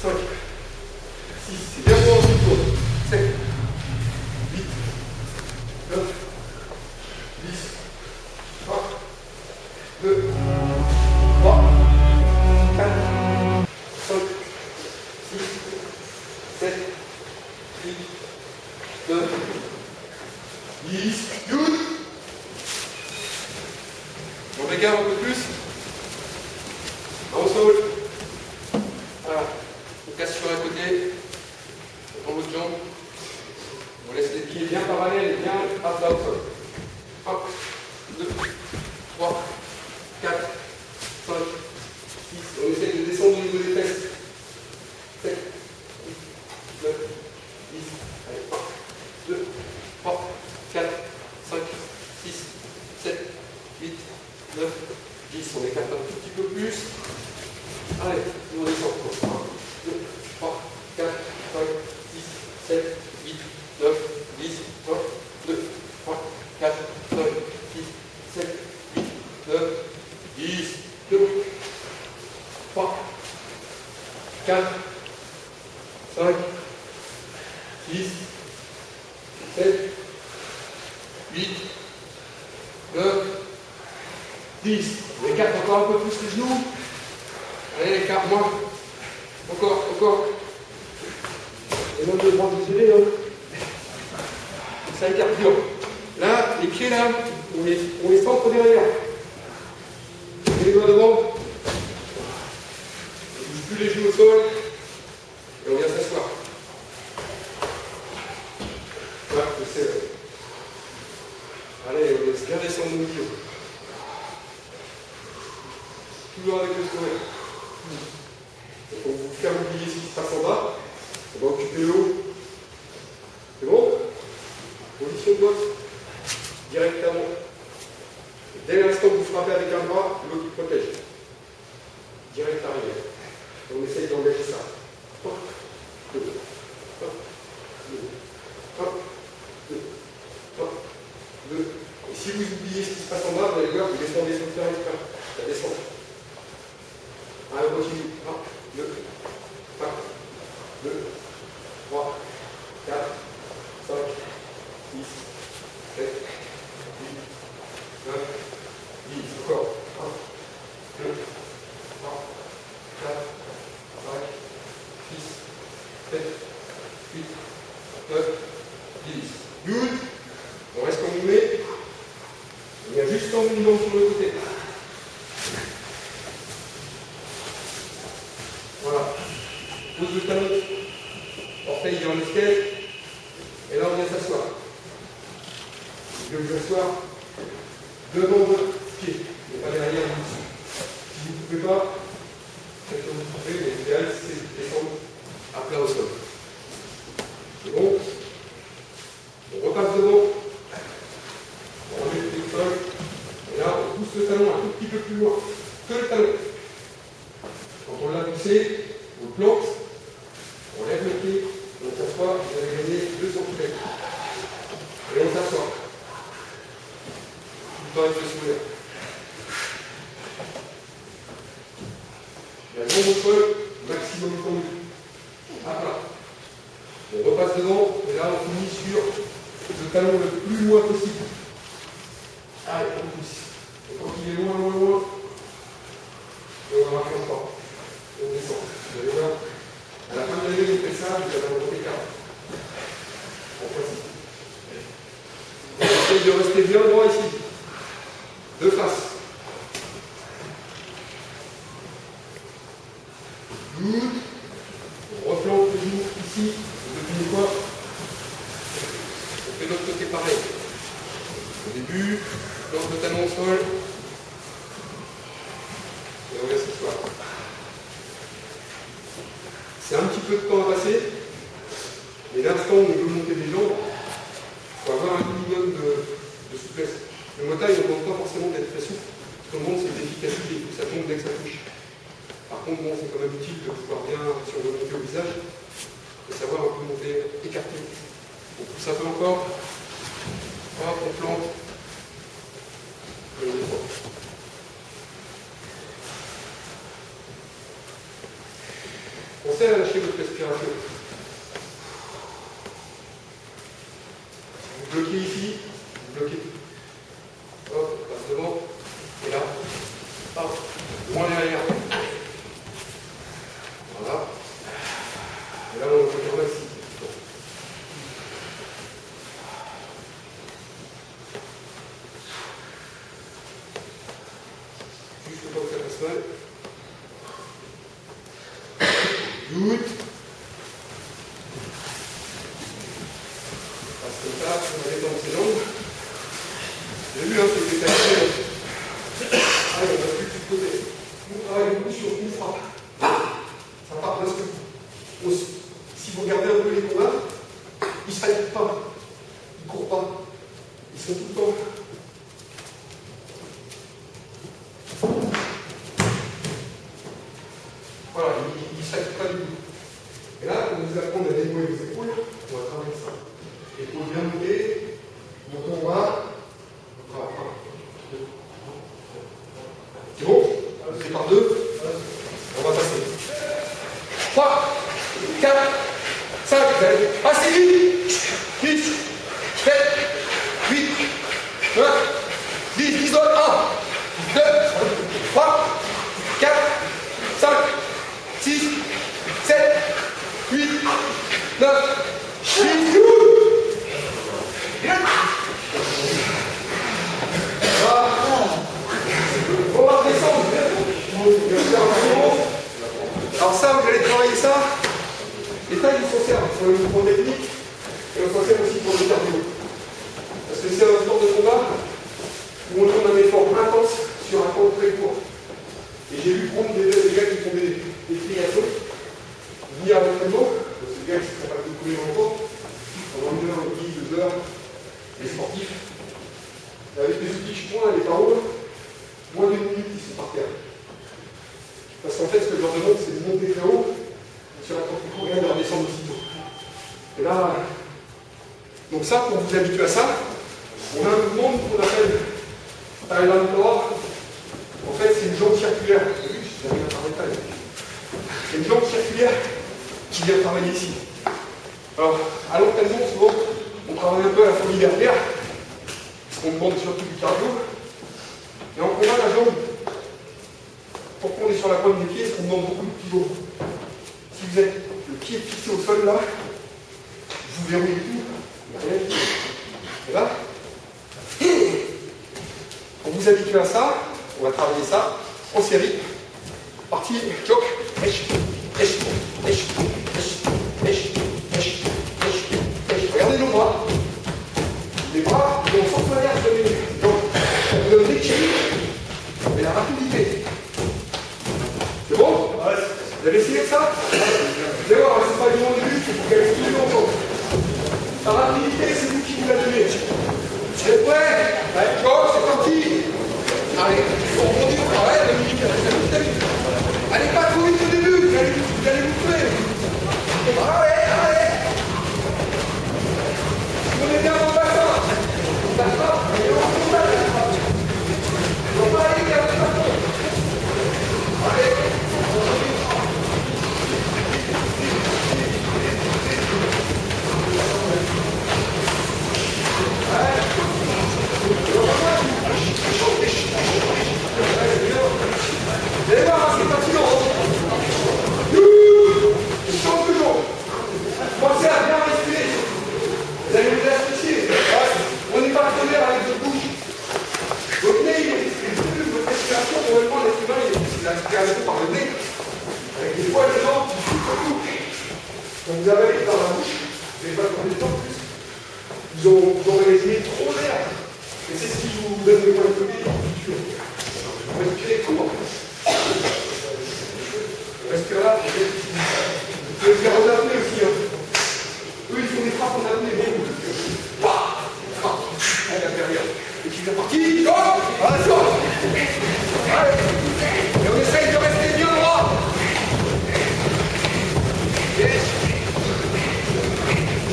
5, 6, c'est bien bon, ensuite tourne. 7, 8, 9, 10, 1, 2, 3, 4, 5, 6, 7, 8, 9, 10, good. On regarde un peu plus. En sol. Voilà. On casse sur un côté. On prend l'autre jambe. On laisse les pieds bien parallèles et bien à plat au sol. 1, 2, 3, 4, 5, 6. On essaie de descendre au niveau des fesses. 7, 8, 9, 10. Allez, 1, 2, 3, 4, 5, 6, 7, 8, 9, 10. On écarte un tout petit peu plus. Allez, on descend. 1, 2, 3, 4, 5, 6, 7, 8, 9, 10. 1, 2, 3, 4, 5, 6, 7, 8, 9, 10. 2, 3, 4, 5, 6, 7, 8, 9, 10. On écarte encore un peu plus les genoux. Allez, écarte-moi. Encore. Et même le bras de gelé, hein. Ça écarte bien. Là, les pieds là, on les centre derrière. On met les doigts devant. On ne bouge plus les genoux au sol. Et on vient s'asseoir. Voilà, je sais. Allez, on laisse bien descendre nos milieux. Toujours avec le sourire. Pour vous faire oublier ce qui se passe en bas, on va occuper le haut. C'est bon? Position de boxe. Directement. Dès l'instant que vous frappez avec un bras, l'autre qui protège. Direct arrière. On essaye d'engager ça. 1, 2, 1, 2, 1, 2, 1, 2. Et si vous oubliez ce qui se passe en bas, vous allez voir, vous descendez sur le terrain. Ça descend. Allez, on continue. 1, 2, 1, 2, 3, 4, 5, 6, 7, 8, 9, 10. Encore. 1, 2, 3, 4, 5, 6, 7, 8, 9, 10. Good. On reste comme on est. Il y a juste en mouvement sur le côté. Voilà. Pose le talon. Orteil dans le skate. Et là, on vient s'asseoir. Vous devez vous asseoir devant votre pied. Et pas derrière vous. Si vous ne pouvez pas, faites comme vous pouvez, mais l'idéal, c'est de descendre à plat au sol. C'est bon? On repasse devant. On remet le pied au sol. Et là, on pousse le talon un tout petit peu plus loin que le talon. Quand on l'a poussé, on le plante, on lève le pied, on s'assoit, vous allez gagner 2 cm. Et on s'assoit. Tout le temps avec le sourire. La jambe au sol, maximum tendu. À plat. On repasse devant, et là on finit sur le talon le plus loin possible. Allez, on pousse. Et quand il est loin, et on va marquer encore. Et on descend. Vous allez voir, à la fin de l'année, vous faites ça, vous avez un gros écart. En principe. On essaye de rester bien droit ici. De face. Good. On replante le genou ici. Depuis une fois, on fait de l'autre côté pareil. Au début, plante le talon au sol. Et on laisse s'asseoir. C'est un petit peu de temps à passer, mais l'instant où on veut monter les jambes, il faut avoir un minimum de souplesse. Le Muay Thai ne demande pas forcément d'être très souple. Tout le monde, c'est l'efficacité, ça tombe dès que ça touche. Par contre, bon, c'est quand même utile de pouvoir bien, si on veut monter au visage, de savoir un peu monter, écarter. On pousse un peu encore. Hop, on plante. Et on descend. Pensez à lâcher votre respiration. Vous bloquez ici, vous bloquez. Hop, on passe devant. Et là, hop, loin derrière. Voilà. Et là, on retourne ici. Juste le temps que ça passe mal. Good. Passe comme ça, on va détendre ses jambes. J'ai vu, hein, c'est détaché. Allez, on va plus du côté. On travaille beaucoup sur une frappe. Ça part presque. Si vous regardez un peu les combats, ils ne s'arrêtent pas. Ils ne courent pas. Ils sont tout le temps. Voilà, ils ne s'arrêtent pas du tout. Et là, on vous apprend à dénouer vos épaules, on va travailler ça. Épaules bien montées, menton bas. C'est bon? C'est par deux. On va passer. 3, 4, 5, assez vite. 6, 7, 8, 9, 10, 10 autres. 1, 2, 3, 4, 5, 6, 7, 8, 9, 10, 12. On va redescendre. Alors ça, vous allez travailler ça. Les tailles, ils s'en servent pour le mouvement technique et on s'en sert aussi pour le cardio. Parce que c'est un sport de combat où on demande un effort intense sur un temps très court. Et j'ai vu prendre des gars qui font des triathlons, venir à l'entraînement, parce que les gars qui ne sont pas couler longtemps, pendant 1 heure, 2 heures, les sportifs, avec les outils que je prends, les paroles, moins d'1 minute, ils sont par terre. Parce qu'en fait, ce que je leur demande, c'est de monter très haut sur un temps plus court et de redescendre aussitôt. Et là, donc ça, pour vous habituer à ça, on a un mouvement qu'on appelle Thailand Core. En fait, c'est une jambe circulaire. Vous avez vu, je vous avais parlé de taille. C'est une jambe circulaire qui vient travailler ici. Alors, à l'entraînement, souvent, on travaille un peu à la folie derrière, parce qu'on demande surtout du cardio. Et en combat, la jambe, pour qu'on est sur la pointe des pieds, on demande beaucoup de pivot. Si vous êtes le pied fixé au sol là, vous verrouillez tout, il n'y a rien qui. Et là, pour vous habituer à ça, on va travailler ça en série. Partie, choc, lèche, lèche, lèche, lèche, lèche, lèche, lèche. Regardez nos bras. Les bras, ils ont sans manière de donner. Donc, on donne l'équilibre et la rapidité. C'est bon? Vous avez essayé ça? Vous allez voir, c'est pas du monde de but, il faut qu'elle explique longtemps. La rapidité, c'est vous qui vous la donnez. Vous êtes prêts? Allez, choc, c'est parti. Allez, on rebondit, on travaille, la musique, allez pas trop vite au début, vous allez vous tuer. Allez, allez. Prenez bien vos bassins. D'accord? Et on se bat. On va aller vers le bâton. Allez. Vous allez voir, c'est fatigant. Je chante toujours. Pensez à bien respirer. Vous allez vous asphyxier. On n'est pas tonnerre avec votre bouche. Votre nez, il est plus, votre respiration, normalement, l'être humain, il a respiration par le nez. Avec des fois, les gens qui souffrent surtout. Quand vous avalez par la bouche, vous n'avez pas tourné le temps plus. Vous aurez les nez trop d'air. Et c'est ce qui vous donne le point de vue. Vous respirez court. Respirez là, vous pouvez faire en apnée aussi. Hein. Eux, ils font des frappes en apnée. Allez, la derrière. Et puis c'est parti. Go. Allez, go. Allez. Et on essaye de rester bien droit. Yes.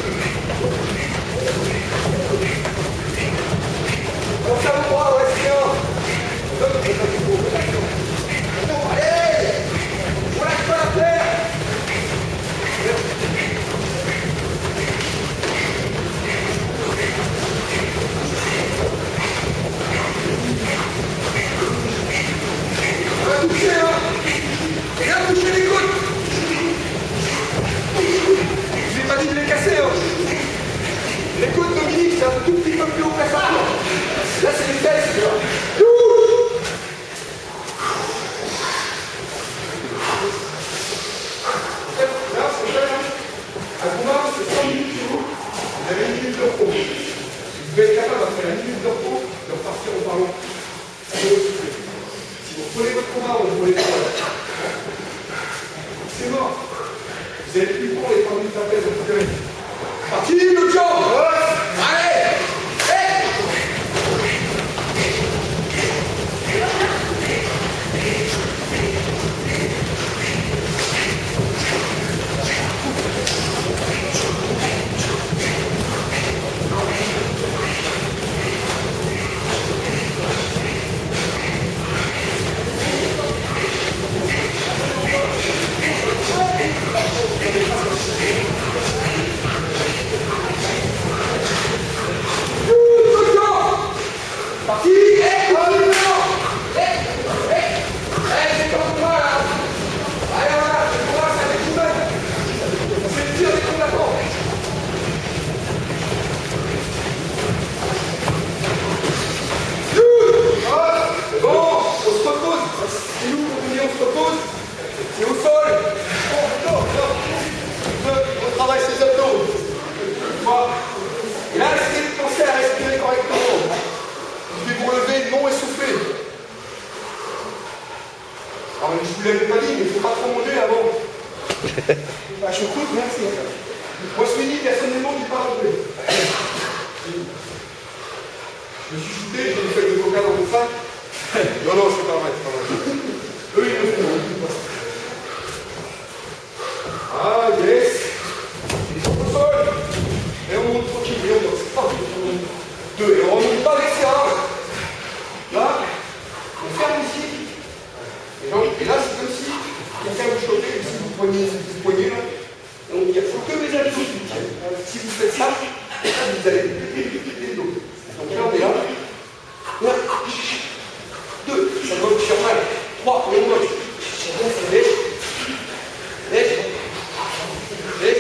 On s'en droit, ouais, c'est bien. devez être capable, après la minute de repos, de repartir au ballon. Si vous prenez votre combat, vous prenez le combat. C'est mort. Vous allez plus prendre les 3 minutes après, vous récupérez. Parti, le job. Allez. Et là, essayez de penser à respirer correctement. Vous devez vous relever non essoufflé. Alors, je vous l'avais pas dit, mais il ne faut pas trop manger avant. Ah, je coûte, merci. Moi, je finis, personnellement, je ne pas manger. Je me suis shooté, j'ai une feuille de coca dans mon sac. Non, non, c'est pas vrai, c'est pas vrai. Eux, ils le font. Ah, yes. Ils sont au sol. Et on monte tranquille, et on monte. 2, et on remonte pas l'extérieur. Là, on ferme ici. Et là, c'est comme si quelqu'un vous chauffait, si vous poignez là. Donc, il faut que mes abdos qui tiennent. Si vous faites ça, vous allez péter le dos. Donc là, on est là. 1, 2, ça va vous faire mal. 3, et on monte. Lèche. Lèche. Lèche.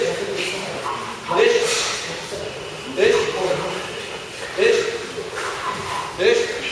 Lèche. Lèche. Lèche. Lèche.